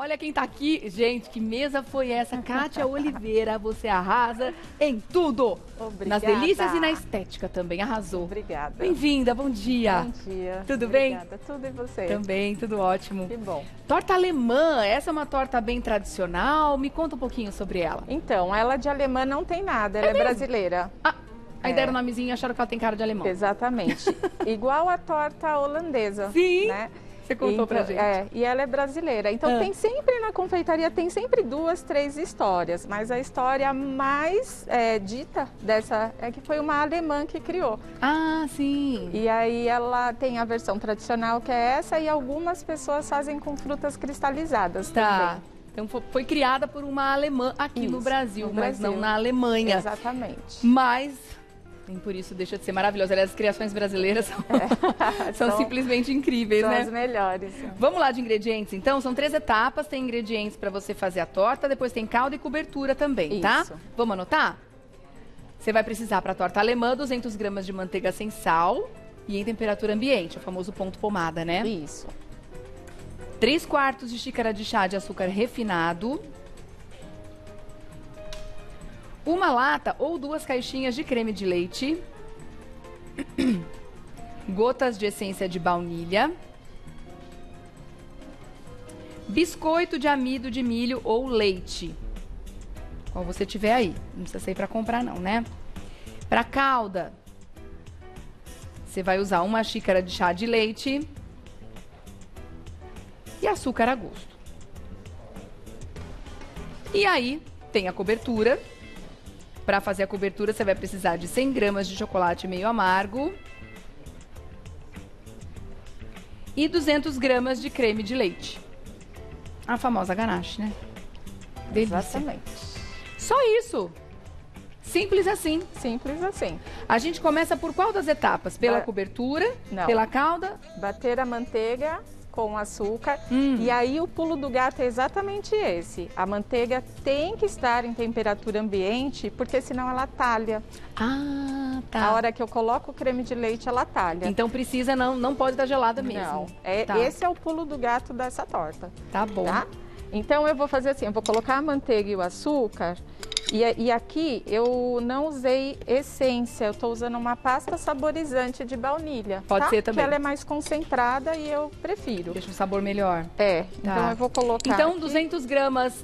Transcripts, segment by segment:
olha quem tá aqui. Gente, que mesa foi essa? Kátia Oliveira, você arrasa em tudo. Obrigada. Nas delícias e na estética também, arrasou. Obrigada. Bem-vinda, bom dia. Bom dia. Tudo bem? Obrigada. Tudo e você? Também, tudo ótimo. Que bom. Torta alemã, essa é uma torta bem tradicional. Me conta um pouquinho sobre ela. Então, ela de alemã não tem nada, ela é mesmo? brasileira. Ah, aí deram o nomezinho e acharam que ela tem cara de alemão. Exatamente. Igual a torta holandesa. Sim. Né? Você contou pra gente. E ela é brasileira. Então tem sempre na confeitaria, tem sempre 2, 3 histórias. Mas a história mais dita dessa é que foi uma alemã que criou. Ah, sim. E aí ela tem a versão tradicional que é essa e algumas pessoas fazem com frutas cristalizadas também. Então foi criada por uma alemã aqui no Brasil, no mas Brasil. não na Alemanha. Exatamente. Mas nem por isso deixa de ser maravilhosa. Aliás, as criações brasileiras são simplesmente incríveis, são né? as melhores. Vamos lá de ingredientes, então? São 3 etapas, tem ingredientes para você fazer a torta, depois tem calda e cobertura também, tá? Isso. Vamos anotar? Você vai precisar para a torta alemã 200 gramas de manteiga sem sal e em temperatura ambiente, o famoso ponto pomada, né? Isso. 3/4 de xícara de chá de açúcar refinado. 1 lata ou 2 caixinhas de creme de leite. Gotas de essência de baunilha. Biscoito de amido de milho ou leite. Qual você tiver aí. Não precisa sair para comprar não, né? Para calda, você vai usar 1 xícara de chá de leite e açúcar a gosto. E aí, tem a cobertura. Para fazer a cobertura, você vai precisar de 100 gramas de chocolate meio amargo e 200 gramas de creme de leite. A famosa ganache, né? Delícia. Exatamente. Só isso. Simples assim. Simples assim. A gente começa por qual das etapas? Pela cobertura? Não. Pela calda? Bater a manteiga com açúcar. E aí o pulo do gato é exatamente esse. A manteiga tem que estar em temperatura ambiente, porque senão ela talha. Ah, tá. A hora que eu coloco o creme de leite, ela talha. Então precisa, não pode estar gelada mesmo. Não, Tá. Esse é o pulo do gato dessa torta. Tá bom. Tá? Então eu vou fazer assim, eu vou colocar a manteiga e o açúcar. E aqui eu não usei essência, eu estou usando uma pasta saborizante de baunilha. Pode ser também. Que ela é mais concentrada e eu prefiro. Deixa o sabor melhor. Então eu vou colocar Então, aqui. 200 gramas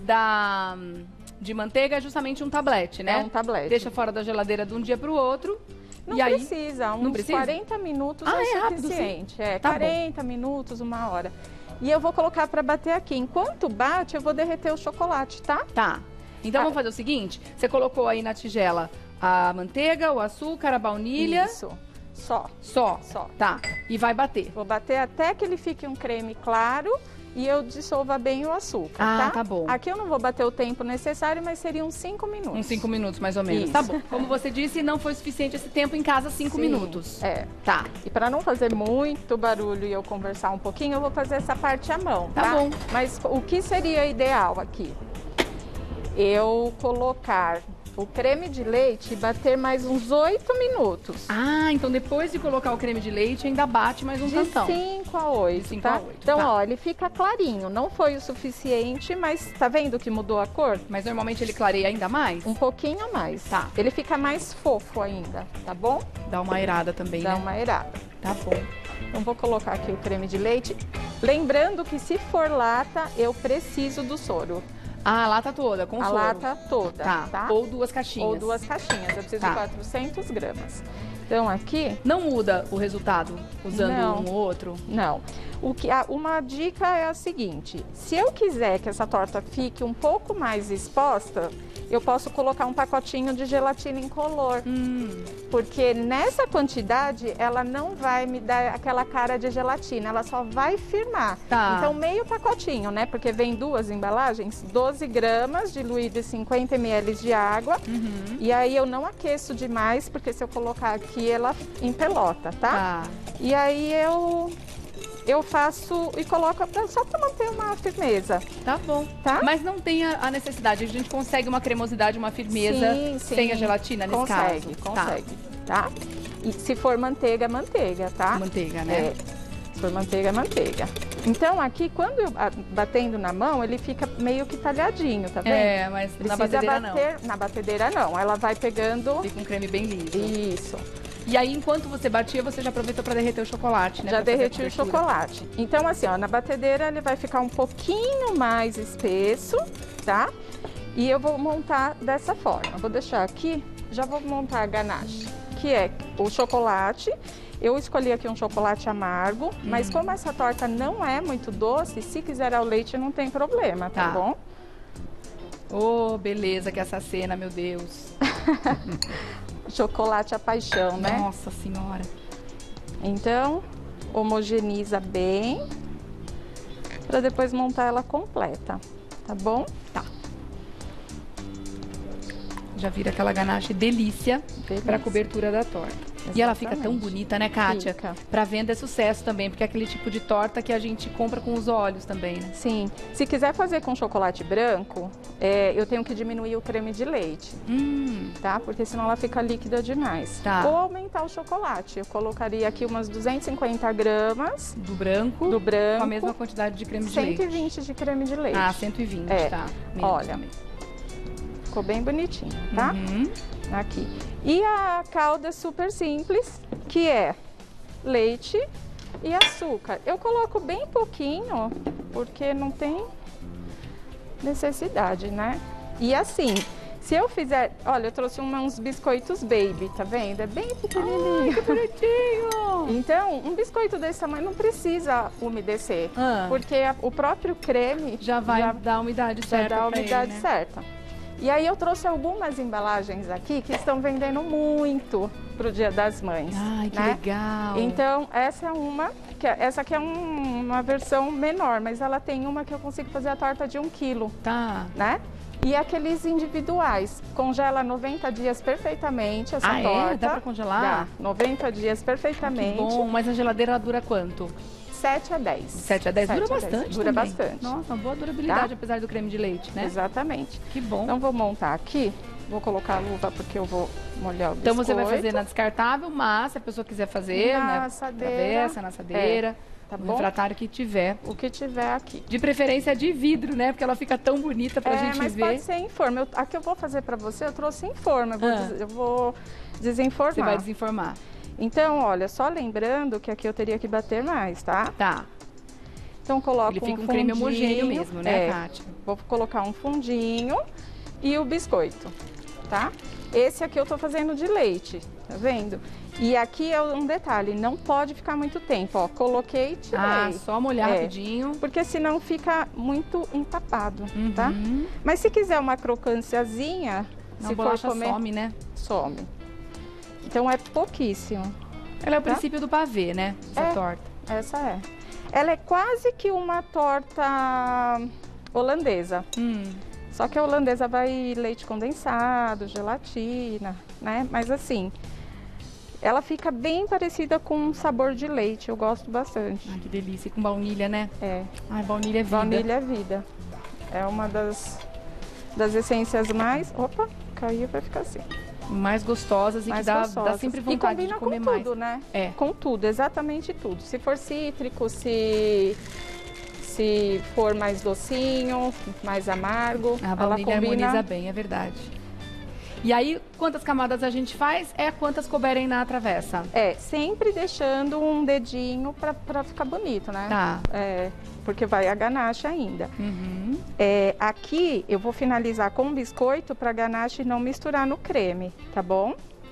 de manteiga é justamente um tablete, né? É um tablete. Deixa fora da geladeira de um dia para o outro. Não e aí, precisa, uns não precisa? 40 minutos é é rápido, sim. suficiente. Tá 40 minutos, 1 hora. E eu vou colocar para bater aqui. Enquanto bate, eu vou derreter o chocolate, tá? Tá. Então vamos fazer o seguinte, você colocou aí na tigela a manteiga, o açúcar, a baunilha. Isso. Só. Só? Só. Tá. E vai bater. Vou bater até que ele fique um creme claro e eu dissolva bem o açúcar, Ah, tá bom. Aqui eu não vou bater o tempo necessário, mas seriam 5 minutos. Uns 5 minutos, mais ou menos. Isso. Tá bom. Como você disse, não foi suficiente esse tempo em casa, 5 Sim, minutos. Tá. E para não fazer muito barulho e eu conversar um pouquinho, eu vou fazer essa parte à mão, Tá bom. Mas o que seria ideal aqui? Eu colocar o creme de leite e bater mais uns 8 minutos. Ah, então depois de colocar o creme de leite, ainda bate mais um De tantão. 5 a 8, De 5 tá? a 8, Então, tá. ó, ele fica clarinho. Não foi o suficiente, mas tá vendo que mudou a cor? Mas normalmente ele clareia ainda mais? Um pouquinho a mais. Tá. Ele fica mais fofo ainda, tá bom? Dá uma aerada também, Dá né? uma aerada. Tá bom. Então, vou colocar aqui o creme de leite. Lembrando que se for lata, eu preciso do soro. Ah, a lata toda, com A soro. lata toda, Tá. Ou 2 caixinhas. Ou 2 caixinhas. Eu preciso Tá. de 400 gramas. Então, aqui... Não muda o resultado usando Não. um ou outro? Não. Uma dica é a seguinte, se eu quiser que essa torta fique um pouco mais exposta, eu posso colocar um pacotinho de gelatina incolor. Porque nessa quantidade, ela não vai me dar aquela cara de gelatina, ela só vai firmar. Tá. Então, meio pacotinho, né? Porque vem 2 embalagens, 12 gramas diluído em 50 ml de água. E aí eu não aqueço demais, porque se eu colocar aqui, ela empelota, tá? E aí eu faço e coloco só para manter uma firmeza. Tá bom. Tá? Mas não tem a necessidade, a gente consegue uma cremosidade, uma firmeza Sim, sem a gelatina nesse caso? Consegue, tá? E se for manteiga, manteiga, tá? Manteiga, né? Se for manteiga, manteiga. Então, aqui, quando eu batendo na mão, ele fica meio que talhadinho, tá vendo? É, mas na batedeira bater, não. Na batedeira não, ela vai pegando... Fica um creme bem liso. Isso. E aí, enquanto você batia, você já aproveitou para derreter o chocolate, né? Já derreti o chocolate. Então, assim, ó, na batedeira ele vai ficar um pouquinho mais espesso, tá? E eu vou montar dessa forma. Vou deixar aqui, já vou montar a ganache, que é o chocolate. Eu escolhi aqui um chocolate amargo, mas como essa torta não é muito doce, se quiser ao leite não tem problema, tá bom? Oh, beleza, que essa cena, meu Deus. Chocolate à paixão, né? Nossa Senhora. Então, homogeneiza bem, para depois montar ela completa, tá bom? Tá. Já vira aquela ganache delícia para cobertura da torta. Exatamente. E ela fica tão bonita, né, Kátia? Para venda é sucesso também, porque é aquele tipo de torta que a gente compra com os olhos também, né? Sim. Se quiser fazer com chocolate branco, eu tenho que diminuir o creme de leite, tá? Porque senão ela fica líquida demais. Tá. Ou aumentar o chocolate. Eu colocaria aqui umas 250 gramas. Do branco? Do branco. Com a mesma quantidade de creme de leite. 120 de creme de leite. Ah, 120, tá. Menos olha, também. Ficou bem bonitinho, tá? Aqui. E a calda super simples, que é leite e açúcar. Eu coloco bem pouquinho, porque não tem necessidade, né? E assim, se eu fizer... Olha, eu trouxe uns biscoitos baby, tá vendo? É bem pequenininho. Ai, que bonitinho! Então, um biscoito desse tamanho não precisa umedecer, porque o próprio creme... Já vai dar a umidade certa. Já dá a umidade certa. E aí eu trouxe algumas embalagens aqui que estão vendendo muito pro Dia das Mães. Ai, que legal! Então, essa é uma, essa aqui é uma versão menor, mas ela tem uma que eu consigo fazer a torta de 1 quilo. Tá. Né? E aqueles individuais, congela 90 dias perfeitamente essa torta. É? Dá pra congelar? Dá, 90 dias perfeitamente. Que bom, mas a geladeira dura quanto? 7 a 10. 7 a 10 dura bastante. Dura bastante. Nossa, uma boa durabilidade, apesar do creme de leite, né? Exatamente. Que bom. Então vou montar aqui, vou colocar a luva porque eu vou molhar o biscoito. Então você vai fazer na descartável, mas se a pessoa quiser fazer, na né? assadeira. Travessa, na assadeira. Tá no bom? refratário que tiver. O que tiver aqui. De preferência de vidro, né? Porque ela fica tão bonita pra gente mas ver. Pode ser em forma. A que eu vou fazer pra você, eu trouxe em forma. Eu vou desenformar. Você vai desenformar. Então, olha, só lembrando que aqui eu teria que bater mais, tá? Tá. Então coloco Ele fica um creme fundinho, homogêneo mesmo, né, Kátia? Vou colocar um fundinho e o biscoito, tá? Esse aqui eu tô fazendo de leite, tá vendo? E aqui é um detalhe, não pode ficar muito tempo, ó. Coloquei e tirei. Ah, só molhar rapidinho. Porque senão fica muito empapado, tá? Mas se quiser uma crocânciazinha, se for comer, some, né? Some. Então é pouquíssimo. Ela é o princípio do pavê, né? Essa torta. Essa é. Ela é quase que uma torta holandesa. Só que a holandesa vai leite condensado, gelatina, né? Mas assim, ela fica bem parecida com um sabor de leite. Eu gosto bastante. Ai, que delícia. E com baunilha, né? É. Ai, baunilha é vida. Baunilha é vida. É uma das essências mais... Opa, caiu, vai ficar assim. Mais gostosas e mais que dá sempre vontade de comer mais. E combina com tudo, né? É. Com tudo, exatamente tudo. Se for cítrico, se for mais docinho, mais amargo, a baunilha harmoniza bem, é verdade. E aí, quantas camadas a gente faz? É quantas couberem na travessa? É, sempre deixando um dedinho pra ficar bonito, né? Tá. É, porque vai a ganache ainda. É, aqui eu vou finalizar com biscoito pra ganache não misturar no creme, tá bom?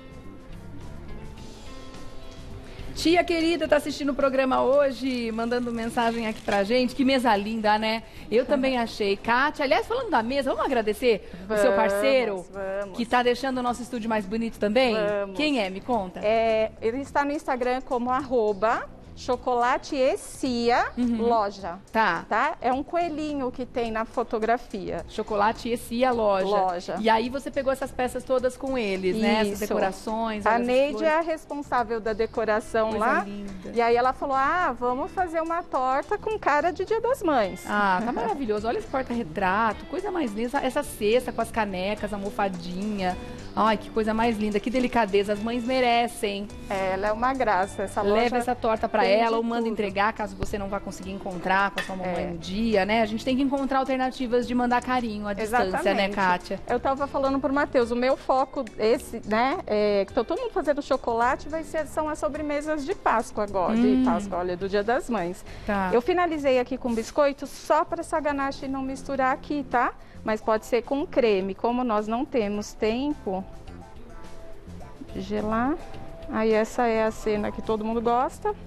Tia querida, tá assistindo o programa hoje, mandando mensagem aqui pra gente. Que mesa linda, né? Eu também achei. Kátia, aliás, falando da mesa, vamos agradecer o seu parceiro, que tá deixando o nosso estúdio mais bonito também? Quem é? Me conta. Ele está no Instagram como @Chocolate e Cia loja. Tá? É um coelhinho que tem na fotografia. Chocolate e Cia loja. E aí você pegou essas peças todas com eles, né? Essas decorações. A Neide é a responsável da decoração lá. Linda. E aí ela falou, vamos fazer uma torta com cara de Dia das Mães. Ah, tá maravilhoso. Olha esse porta-retrato, coisa mais linda. Essa cesta com as canecas, a almofadinha. Ai, que coisa mais linda, que delicadeza. As mães merecem. Ela é uma graça, essa loja. Leva essa torta pra ela ou manda entregar, caso você não vá conseguir encontrar com a sua mamãe no dia, né? A gente tem que encontrar alternativas de mandar carinho à distância, né, Kátia? Eu tava falando pro Matheus, o meu foco, né, que tá todo mundo fazendo chocolate, são as sobremesas de Páscoa agora, de Páscoa, olha, do Dia das Mães. Tá. Eu finalizei aqui com biscoito só para essa ganache não misturar aqui, tá? Mas pode ser com creme, como nós não temos tempo de gelar. Aí essa é a cena que todo mundo gosta.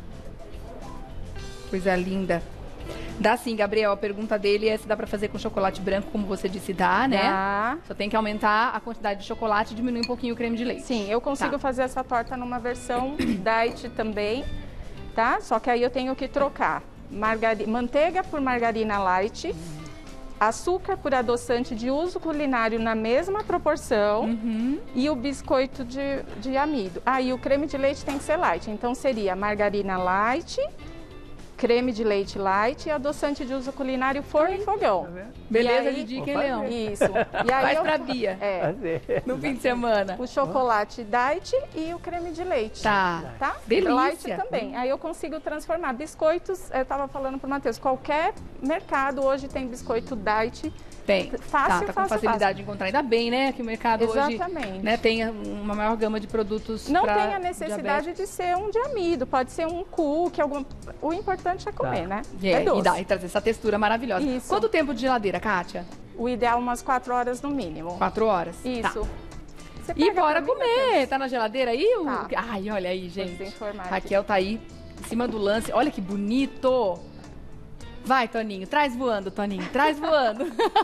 Coisa linda. Dá sim, Gabriel. A pergunta dele é se dá pra fazer com chocolate branco, como você disse, dá, né? Dá. Só tem que aumentar a quantidade de chocolate e diminuir um pouquinho o creme de leite. Sim, eu consigo fazer essa torta numa versão diet também, tá? Só que aí eu tenho que trocar manteiga por margarina light, açúcar por adoçante de uso culinário na mesma proporção e o biscoito de amido. Aí o creme de leite tem que ser light, então seria margarina light, creme de leite light e adoçante de uso culinário forno e fogão. Beleza aí, de dica, hein, Leão? Isso. E aí Faz pra Bia, no fim de semana. o chocolate diet e o creme de leite. Tá. Delícia. Light também. Aí eu consigo transformar. Biscoitos, eu tava falando pro Matheus, qualquer mercado hoje tem biscoito diet. Tem. Fácil, tá com facilidade de encontrar. Ainda bem, né, que o mercado hoje, né, tem uma maior gama de produtos. Não tem a necessidade de ser um de amido, pode ser um cookie, o importante é comer, né? É doce. E trazer essa textura maravilhosa. Isso. Quanto tempo de geladeira, Kátia? O ideal umas 4 horas no mínimo. 4 horas? Isso. Tá. E bora comer! Tá na geladeira aí? Tá. Ai, olha aí, gente. Informar Raquel tá aí, em cima do lance. Olha que bonito! Vai, Toninho, traz voando, Toninho, traz voando.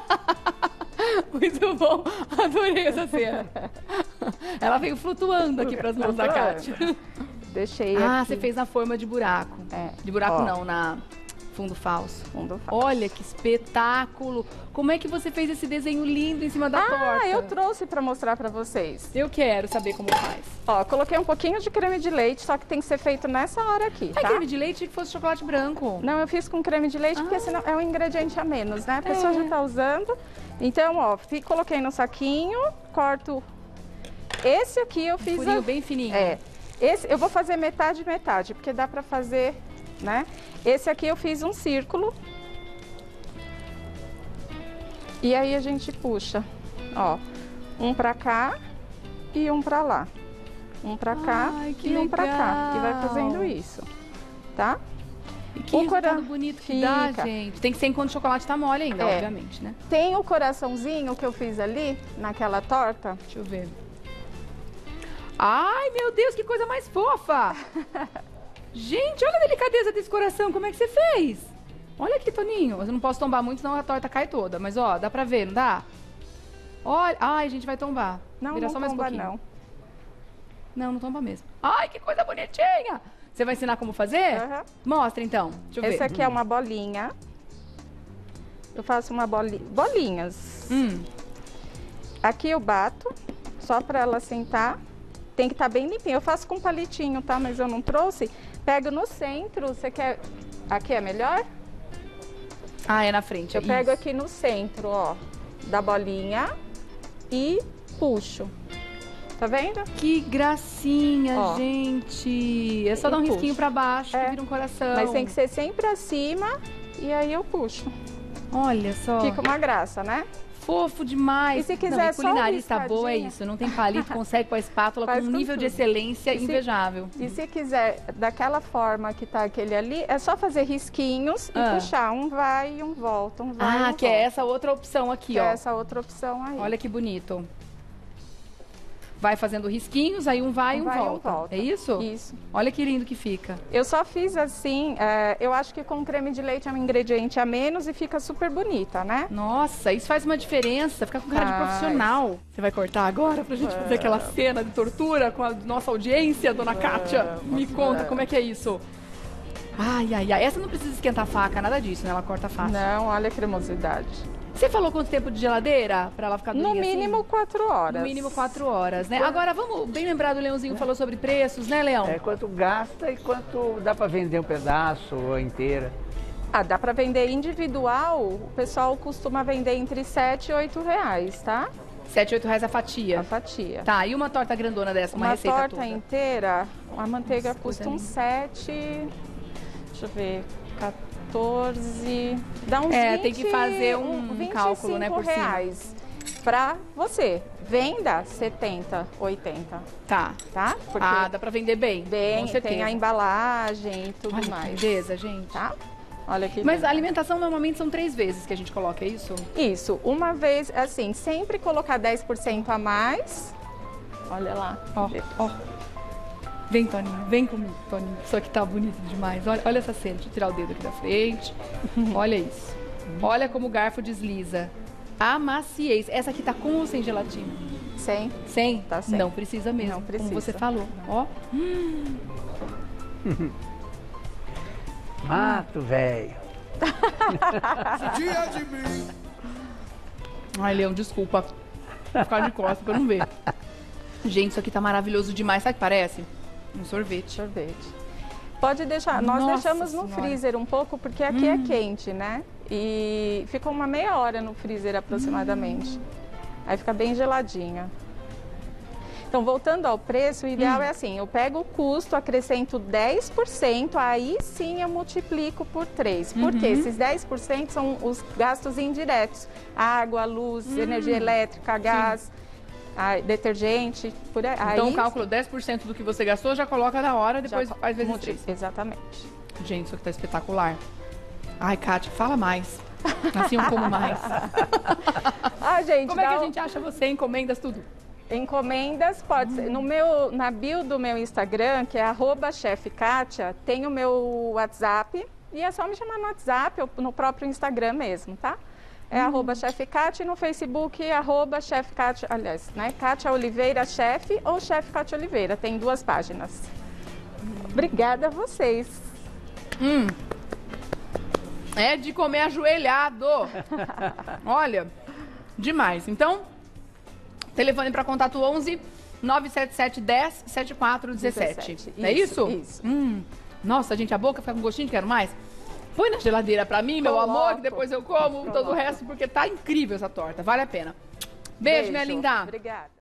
Muito bom, adorei essa cena. Ela veio flutuando aqui para as mãos da Kátia. Deixei aqui. Ah, você fez na forma de buraco. De buraco não, na fundo falso. Fundo falso. Olha que espetáculo. Como é que você fez esse desenho lindo em cima da torta? Ah, eu trouxe para mostrar para vocês. Eu quero saber como faz. Ó, coloquei um pouquinho de creme de leite, só que tem que ser feito nessa hora aqui, tá? Creme de leite que fosse chocolate branco. Não, eu fiz com creme de leite, porque senão é um ingrediente a menos, né? A pessoa já tá usando. Então, ó, coloquei no saquinho, corto. Esse aqui eu fiz... Furinho bem fininho. Esse eu vou fazer metade, metade, porque dá pra fazer, né? Esse aqui eu fiz um círculo. E aí a gente puxa, ó, um pra cá e um pra lá. Um pra cá e um pra cá. E vai fazendo isso, tá? E que resultado bonito que dá, gente. Tem que ser enquanto o chocolate tá mole ainda, obviamente, né? Tem o coraçãozinho que eu fiz ali, naquela torta. Deixa eu ver. Ai, meu Deus, que coisa mais fofa! Gente, olha a delicadeza desse coração, como é que você fez? Olha aqui, Toninho. Eu não posso tombar muito, senão a torta cai toda. Mas, ó, dá pra ver, não dá? Olha, ai, gente, vai tombar. Não, vira não só mais tomba, um pouquinho. não. Não tomba mesmo. Ai, que coisa bonitinha! Você vai ensinar como fazer? Mostra, então. Deixa eu ver. Esse aqui é uma bolinha. Eu faço uma bolinhas. Aqui eu bato, só pra ela sentar. Tem que estar bem limpinho. Eu faço com palitinho, tá? Mas eu não trouxe. Pego no centro. Você quer... Aqui é melhor? Ah, é na frente. Eu pego aqui no centro, ó, da bolinha e puxo. Tá vendo? Que gracinha, gente. É só dar um risquinho pra baixo, que vira um coração. Mas tem que ser sempre acima e aí eu puxo. Olha só. Fica uma graça, né? Fofo demais. E se quiser só culinária boa é isso. Não tem palito, consegue com a espátula com um nível de excelência invejável. E se quiser, daquela forma que tá aquele ali, é só fazer risquinhos e puxar. Um vai e um volta, um vai e um volta. É essa outra opção aqui, ó. É essa outra opção aí. Olha que bonito. Vai fazendo risquinhos, aí um vai e um volta. É isso? Isso. Olha que lindo que fica. Eu só fiz assim, eu acho que com creme de leite é um ingrediente a menos e fica super bonita, né? Nossa, isso faz uma diferença, fica com cara de profissional. Você vai cortar agora pra gente fazer aquela cena de tortura com a nossa audiência, dona Kátia? Me conta como é que é isso. Ai, ai, ai. Essa não precisa esquentar a faca, nada disso, né? Ela corta fácil. Não, olha a cremosidade. Você falou quanto tempo de geladeira pra ela ficar durinha? No mínimo assim? 4 horas. No mínimo 4 horas, né? Agora, vamos, bem lembrado, o Leãozinho falou sobre preços, né, Leão? Quanto gasta e quanto dá pra vender um pedaço ou inteira. Dá pra vender individual, o pessoal costuma vender entre 7 e 8 reais, tá? 7, 8 reais a fatia. A fatia. Tá, e uma torta grandona dessa, uma Uma receita torta toda? inteira, a manteiga Nossa, custa coisa uns 7, deixa eu ver, 14, dá uns 20, tem que fazer um 25 cálculo, né, por cima. reais pra você. Venda 70, 80, Tá. tá? Porque Dá pra vender bem. bem, com certeza. tem a embalagem e tudo Olha que mais. beleza, gente. Tá? Olha aqui. Mas a alimentação normalmente são 3 vezes que a gente coloca, é isso? Isso, uma vez, assim, sempre colocar 10% a mais. Olha lá. Ó. Vem, Toninho, vem comigo, Toninho. Isso aqui tá bonito demais. Olha essa cena. Deixa eu tirar o dedo aqui da frente. Olha isso. Olha como o garfo desliza. A maciez. Essa aqui tá com ou sem gelatina? Sem. Sem? Tá sem. Não precisa mesmo, Não precisa. como você falou. Ó. Mato, velho. Ai, Leão, desculpa. Vou ficar de costas pra não ver. Gente, isso aqui tá maravilhoso demais. Sabe o que parece? Um sorvete. Sorvete. Pode deixar, nós Nossa deixamos no Senhora. freezer um pouco, porque aqui é quente, né? E fica uma meia hora no freezer aproximadamente. Aí fica bem geladinha. Então, voltando ao preço, o ideal é assim, eu pego o custo, acrescento 10%, aí sim eu multiplico por 3. Porque esses 10% são os gastos indiretos. Água, luz, energia elétrica, gás, detergente, por aí. Então, Aí, o cálculo 10% do que você gastou, já coloca na hora, depois já faz vezes multi- 3. Exatamente. Gente, isso aqui tá espetacular. Ai, Kátia, fala mais. Assim eu como mais. Gente, Como é que a gente acha você? Encomendas tudo? Encomendas, pode ser. Na bio do meu Instagram, que é @chefkatia, tem o meu WhatsApp. E é só me chamar no WhatsApp ou no próprio Instagram mesmo, tá? É @chefkatia e no Facebook @chefkatia, aliás, né? Kátia Oliveira Chef ou Chef Kátia Oliveira. Tem 2 páginas. Obrigada a vocês. É de comer ajoelhado. Olha, demais. Então, telefone para contato 11 977 10 7417. É isso? Isso. Nossa, gente, a boca fica com gostinho de quero mais. Põe na geladeira para mim, meu amor, que depois eu como todo o resto, porque tá incrível essa torta. Vale a pena. Beijo, minha linda. Obrigada.